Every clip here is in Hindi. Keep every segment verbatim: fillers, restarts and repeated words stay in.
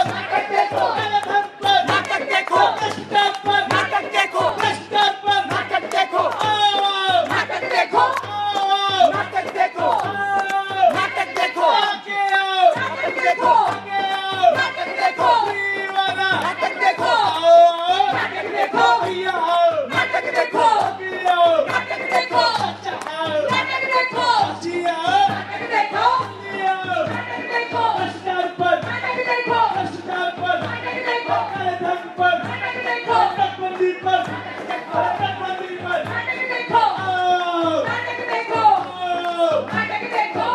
नाटक देखो, नाटक पर नाटक देखो, भ्रष्टाचार पर नाटक देखो, भ्रष्टाचार पर नाटक देखो, आओ, नाटक देखो, आओ, नाटक देखो, आओ, नाटक देखो, आगे आओ, नाटक देखो, आगे आओ, नाटक देखो, दीवाना, नाटक देखो, आओ, नाटक देखो, भैया आओ, नाटक देखो, आगे आओ, नाटक देखो, अच्छा आओ, नाटक देखो, जी आओ, नाटक देखो, जी आओ, नाटक देखो, भ्रष्टाचार पर नाटक देखो, भ्रष्टाचार पर नाटक देखो, काले धन पर नाटक देखो, नोटबंदी पर नोटबंदी पर नाटक देखो, आओ, नाटक देखो, आओ, नाटक देखो,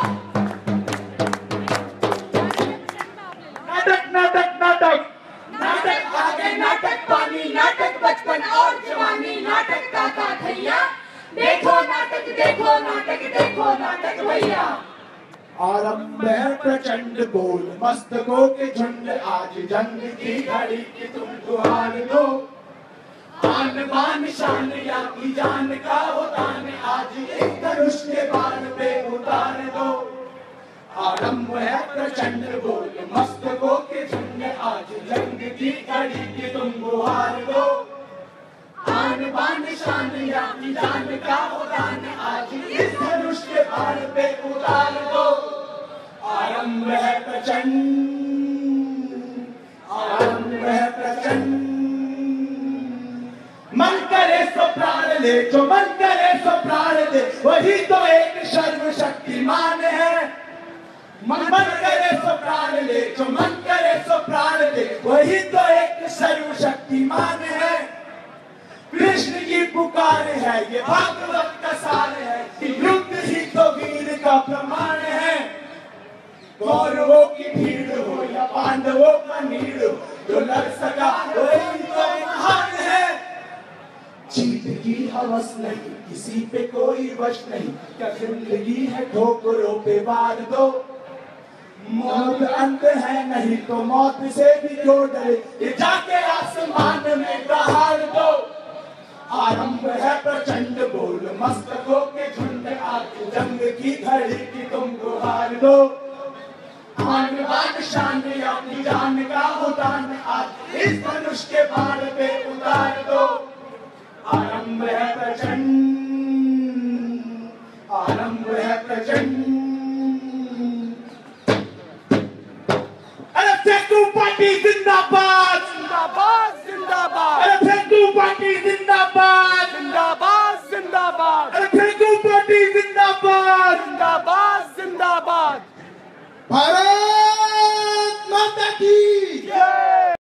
नाटक नाटक नाटक नाटक आगे, नाटक पानी, नाटक बचपन और जवानी, नाटक काका भैया, देखो नाटक, देखो नाटक, देखो नाटक भैया। आरंभ है प्रचंड बोल मस्तकों के झुंड, आज जंग की घड़ी की तुम गुहार दो, आन बान शान या की जान का उतान, आज एक धनुष के बाण पे उतार दो। आरंभ है प्रचंड बोल मस्तकों के झुंड, आज जंग की घड़ी की तुम गुहार दो, आन बान शान या की जान का उतान, आज इस धनुष के बाण पे उतार दो। आरंभ है प्रचंड, आरंभ है प्रचंड, मन करे सो प्राण ले, जो मन करे सो प्राण दे, वही तो एक सर्वशक्तिमान है। मन मन करे सो प्राण ले, जो मन करे सो प्राण दे, वही तो एक सर्वशक्तिमान है। कृष्ण की पुकार है, ये भागवत का सार है, कि युद्ध ही तो वीर का प्रमाण है। कौरवों की भीड़ हो या पांडवों का नीड़ हो, जो लड़ सका वही तो महान है। जीत की हवस नहीं, किसी पे कोई वश नहीं, क्या जिंदगी है ठोकरों पे वार दो। मौत अंत है नहीं तो मौत से भी जो डरे, ये जाके आसमान में प्रहार दो। आरंभ है प्रचंड बोल मस्तकों के झुंड, आज जंग की घड़ी की तुम गुहार दो। आन बान शान अपनी जान का उतान, आज इस धनुष के बाण पे उतार दो। आरंभ है प्रचंड, आरंभ है प्रचंड। अरे फेंकू पार्टी जिंदाबाद, जिंदाबाद, जिंदाबाद, अरे फेंकू पार्टी जिंदाबाद, जिंदाबाद, जिंदाबाद, अरे फेंकू पार्टी जिंदाबाद, जिंदाबाद, जिंदाबाद। भारत माता की जय।